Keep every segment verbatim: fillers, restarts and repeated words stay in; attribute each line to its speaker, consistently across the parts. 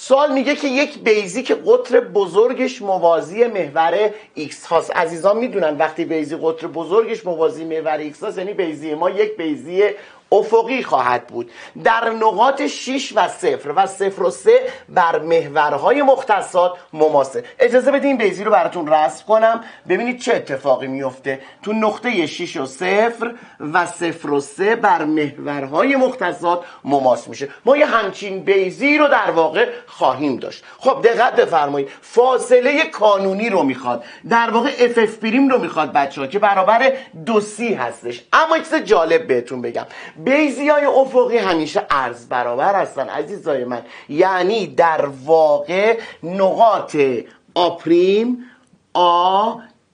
Speaker 1: سوال میگه که یک بیضی که قطر بزرگش موازی محور x هاست. عزیزان میدونن وقتی بیضی قطر بزرگش موازی محور x هاست یعنی بیضی ما یک بیضی افقی خواهد بود در نقاط شش و صفر و صفر و سه بر محورهای مختصات مماثل. اجازه بدین این بیضی رو براتون رسم کنم ببینید چه اتفاقی میفته. تو نقطه شش و صفر و صفر و سه بر محورهای مختصات مماس میشه. ما یه همچین بیضی رو در واقع خواهیم داشت. خب دقت بفرمایید، فاصله کانونی رو میخواد، در واقع اف اف پریم رو میخواد بچه ها که برابر دو سی هستش. اما چیز جالب بهتون بگم، بیضی های افقی همیشه عرض برابر هستن عزیزای من، یعنی در واقع نقاط آ پریم، آ،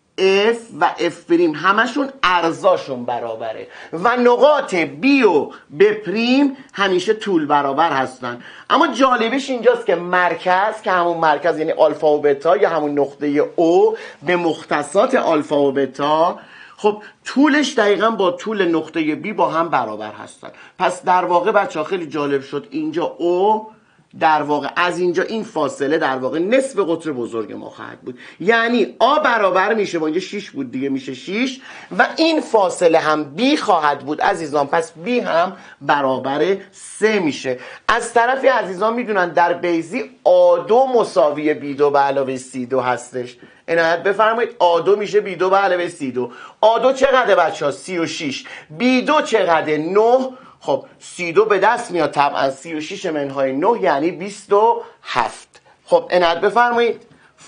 Speaker 1: اف و اف پریم همشون ارزاشون برابره و نقاط بی و ب پریم همیشه طول برابر هستن. اما جالبش اینجاست که مرکز که همون مرکز یعنی آلفا و بتا یا همون نقطه او به مختصات آلفا و بتا، خب طولش دقیقا با طول نقطه بی با هم برابر هستن. پس در واقع بچه ها خیلی جالب شد، اینجا او در واقع از اینجا این فاصله در واقع نصف قطر بزرگ ما خواهد بود، یعنی آ برابر میشه با اینجا شش بود دیگه میشه شش و این فاصله هم بی خواهد بود عزیزان. پس بی هم برابر سه میشه. از طرفی عزیزان میدونن در بیضی آ دو مساوی بی دو به علاوه سی دو هستش. عنایت بفرمایید، آ دو میشه بی دو به علاوه سی دو. آ دو چقدر بچه ها؟ سی و شش. بی دو چقدر؟ نه. خب سی دو به دست میاد طبعا، سی و شش منهای نه یعنی بیست و هفت. خب عنایت بفرمایید،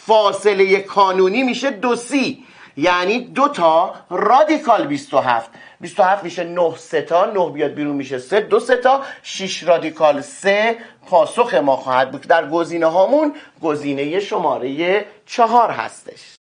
Speaker 1: فاصله کانونی میشه دو سی یعنی دو تا رادیکال بیست و هفت. بیست و هفت میشه نه ستا، نه بیاد بیرون میشه سه، دو ستا، شش رادیکال سه. پاسخ ما خواهد بود در گزینه هامون گزینه شماره چهار هستش.